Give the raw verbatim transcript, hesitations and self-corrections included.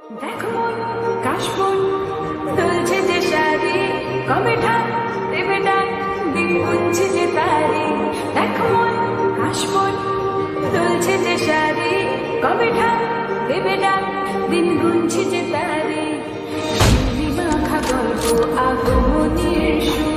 দেখো মন কাশবন দুলছে যে শাড়ি, কবে ঠাক দেবে ডাক, দিন গুনছে যে তারি। দেখো মন কাশবন দুলছে যে শাড়ি, কবে ঠাক দেবে ডাক, দিন গুনছে যে তারি। মাখা গল্প আগমনের সুর।